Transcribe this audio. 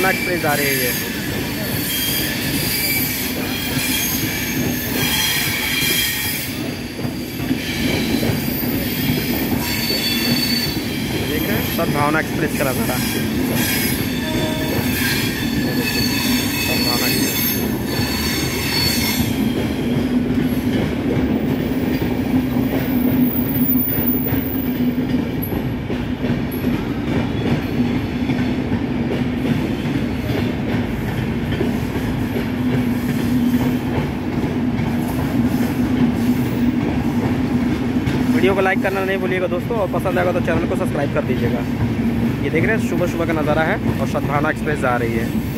सद्भावना एक्सप्रेस जा रही है ये। देख रहे हैं सद्भावना एक्सप्रेस का नज़ारा। सद्भावना एक्सप्रेस वीडियो को लाइक करना नहीं भूलिएगा दोस्तों, और पसंद आएगा तो चैनल को सब्सक्राइब कर दीजिएगा। ये देख रहे हैं सुबह सुबह का नज़ारा है और सद्भावना एक्सप्रेस जा रही है।